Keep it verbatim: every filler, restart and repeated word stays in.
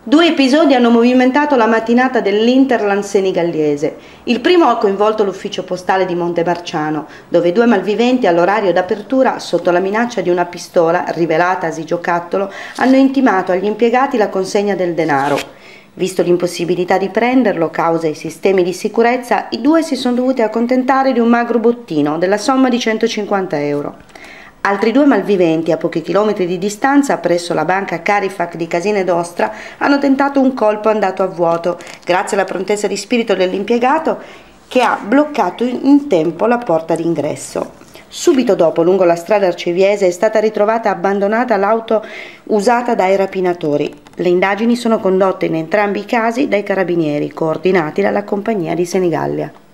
Due episodi hanno movimentato la mattinata dell'Interland senegallese. Il primo ha coinvolto l'ufficio postale di Montemarciano, dove due malviventi all'orario d'apertura, sotto la minaccia di una pistola, rivelatasi giocattolo, hanno intimato agli impiegati la consegna del denaro. Visto l'impossibilità di prenderlo, causa i sistemi di sicurezza, i due si sono dovuti accontentare di un magro bottino della somma di centocinquanta euro. Altri due malviventi, a pochi chilometri di distanza, presso la banca Carifac di Casine d'Ostra, hanno tentato un colpo andato a vuoto, grazie alla prontezza di spirito dell'impiegato che ha bloccato in tempo la porta d'ingresso. Subito dopo, lungo la strada arciviese, è stata ritrovata abbandonata l'auto usata dai rapinatori. Le indagini sono condotte in entrambi i casi dai carabinieri, coordinati dalla compagnia di Senigallia.